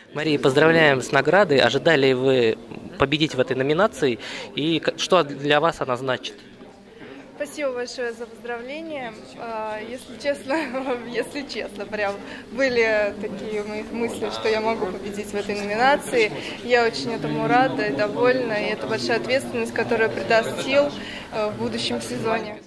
Мария, поздравляем с наградой. Ожидали вы победить в этой номинации? И что для вас она значит? Спасибо большое за поздравления. Если честно, если честно, прям были такие мои мысли, что я могу победить в этой номинации. Я очень этому рада и довольна, и это большая ответственность, которая придаст сил в будущем сезоне.